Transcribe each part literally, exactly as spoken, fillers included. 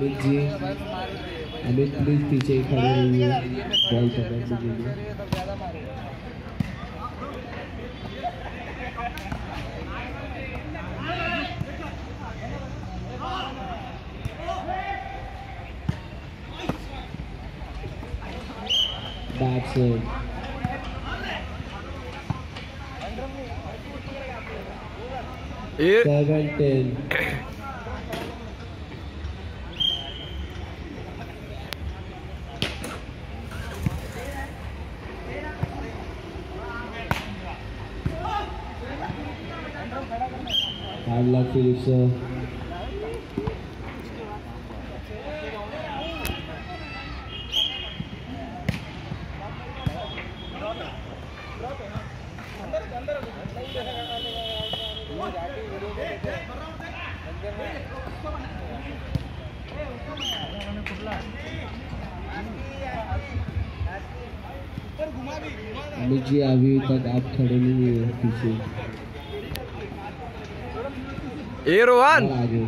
Amit ji, Amit please पीछे ही खड़े रहिए, बॉल पकड़ने के लिए। बैट से seven ten. Hard luck, Philip sir. Amit ji अभी तक आप खड़े नहीं हुए पीछे। ए रोहन आगे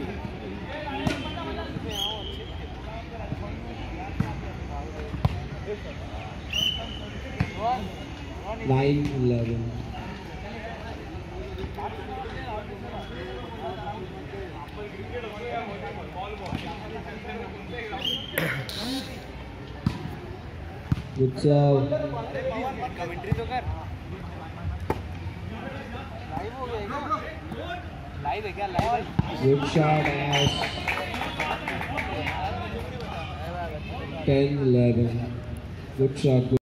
nine eleven. Good serve. Commentary तो कर। लाइव हो गया क्या? लाइव है क्या? Live. Good shots. Ten eleven. Good shot.